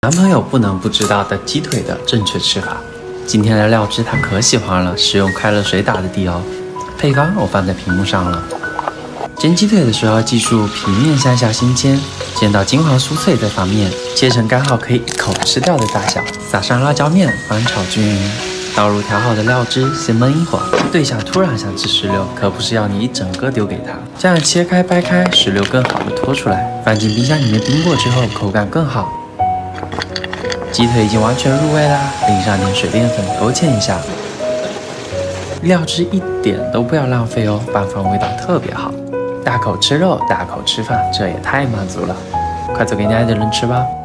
男朋友不能不知道的鸡腿的正确吃法。今天的料汁他可喜欢了，是用快乐水打的底哦。配方我放在屏幕上了。煎鸡腿的时候记住皮面向下先煎，煎到金黄酥脆再放面，切成刚好可以一口吃掉的大小，撒上辣椒面，翻炒均匀。倒入调好的料汁，先焖一会儿。对象突然想吃石榴，可不是要你一整个丢给他，这样切开掰开，石榴更好的脱出来，放进冰箱里面冰过之后，口感更好。鸡腿已经完全入味啦，淋上点水淀粉勾芡一下。料汁一点都不要浪费哦，拌饭味道特别好。大口吃肉，大口吃饭，这也太满足了。快做给你爱的人吃吧。